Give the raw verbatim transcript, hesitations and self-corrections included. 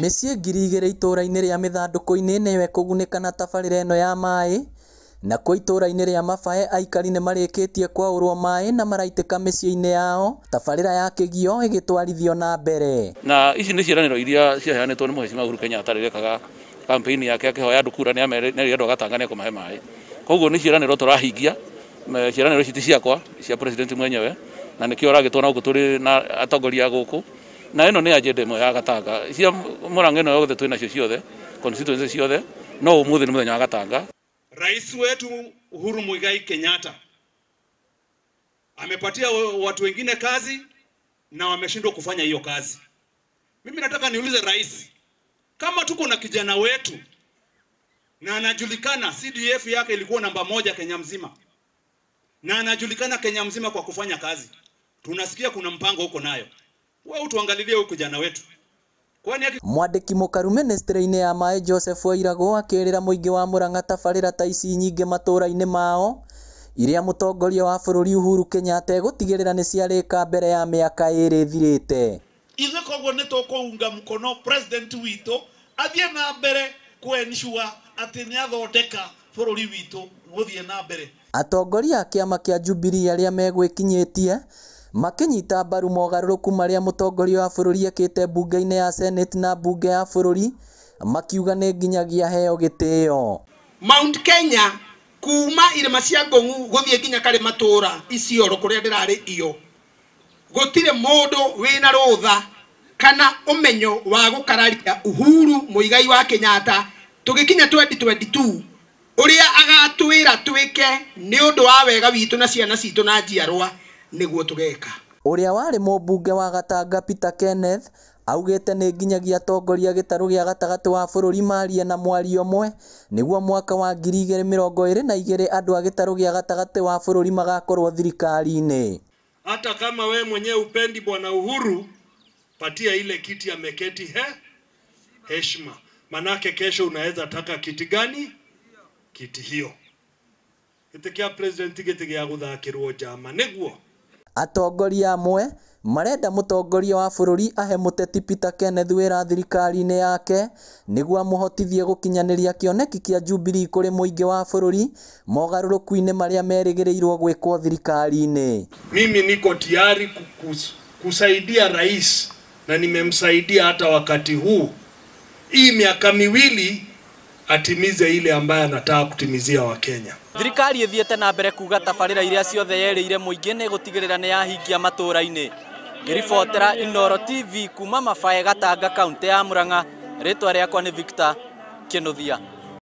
Mĩciĩ ngiri igĩrĩ itũũra-inĩ rĩa Mĩthandũkũ-inĩ nĩyo ĩkũgunĩka na tabarĩra ĩno ya maĩ, nakuo itũũra-inĩ rĩa Mabae aikari nĩ marĩkĩtie kwaũrwo maĩ na maraitĩka mĩciĩ-inĩ yao, tabarĩra ya Kĩgio ĩgĩtwarithio na mbere. Na ici nĩ ciĩranĩro iria ciaheanĩtwo nĩ Mheshimiwa Uhuru Kenyatta rĩrĩa ekaga kampeni yake akĩhoya andũ kura nĩ erire andũ a Gatanga nĩ ekũmahe maĩ. Koguo nĩ ciĩranĩro tũrahingia, ciĩranĩro ici ti ciakwa, cia president mwenyewe, na nĩkĩo ũragĩtwona gũkũ tũrĩ na atongoria gũkũ. Na ĩno nĩ agenda ĩmwe ya Gatanga. Cia Murang'a ĩno yothe twĩ nacio ciothe, constituency ciothe, no ũmũthĩ nĩ mũthenya wa Gatanga. Rais wetu Uhuru Muigai Kenyatta amepatia watu wengine kazi na wameshindwa kufanya hiyo kazi. Mimi nataka niulize rais, kama tuko na kijana wetu na anajulikana C D F yake ilikuwa namba moja Kenya mzima, na anajulikana Kenya mzima kwa kufanya kazi, tunasikia kuna mpango huko nayo, wewe tuangalilie huko kijana wetu. Mwandĩki mũkaru ministry-inĩ ya maĩ Joseph Wairagũ akĩrĩra mũingĩ wa Murang'a tabarĩra ta ici nyingĩ matũũra-inĩ mao iria mũtongoria wa bũrũri Uhuru Kenyatta gũtigĩrĩra nĩ ciarĩka mbere ya mĩaka ĩrĩ ĩthirĩte. Ithe koguo nĩ tũkũunga mkono president witũ athiĩ na mbere kũensure atĩ nĩ athondeka bũrũri witũ gũthiĩ na mbere. Atongoria a kĩama kĩa Jubilee arĩa megwĩkinyĩtie makinyita mbaru mogarũrũku marĩa mũtongoria wa bũrũri ekĩte bunge-inĩ ya Senate na bunge ya bũrũri, makiuga nĩ nginyagia heo gĩtĩo. Mount Kenya kuma irĩma cia Ngong'u gũthiĩ nginya Karĩmatũũra Isiolo kũrĩa ndĩrarĩ iyo, gũtirĩ mũndũ wĩna rũtha kana ũmenyo wa gũkararia Uhuru Muigai wa Kenyatta tũgĩkinya twenty twenty-two ũrĩa agatwĩra twĩke nĩ ũndũ wa wega witũ na ciana citũ na njiarwa nĩguo tũgeka. Ũrĩa warĩ mũmbunge wa Gatanga Peter Kenneth augĩte nĩ nginyagia atongoria gĩtarũ gĩa gatagatĩ wa bũrũri marie na mwario ũmwe nĩguo mwaka wa ngiri igĩrĩ mĩrongo ĩrĩ na igĩrĩ andũ a gĩtarũ gĩa gatagatĩ wa bũrũri magakorwo thirikari-inĩ. Hata kama we mwenyewe upendi bwana Uhuru, patia ile kiti ameketi he heshima, manake kesho unaweza taka kiti gani? Kiti hiyo gĩtĩ kĩa president gĩtĩ gĩa gũthakĩrwo njama nĩguo. Atongoria amwe marenda mũtongoria wa bũrũri ahe mũteti Peter Kenneth wĩra thirikari-inĩ yake nĩguo amũhotithie gũkinyanĩria kĩoneki kĩa Jubilee kũrĩ mũingĩ wa bũrũri mogarũrũku-inĩ marĩa merĩgĩrĩirwo gwĩkwo thirikari-inĩ. Mimi niko tayari kusaidia rais na nimemsaidia hata wakati huu, hii miaka miwili atimize ile ambaye anataka kutimizia wa Kenya. Thirikari ĩthiĩte na mbere kuga tabarĩra iria ciothe yerĩire mũingĩ nĩ gũtigĩrĩra nĩ yahingia matũũra-inĩ. Ngĩribotera Inooro T V kuma Mabae Gatanga kaunti ya Murang'a, rĩtwa rĩakwa nĩ Victor Kĩnuthia.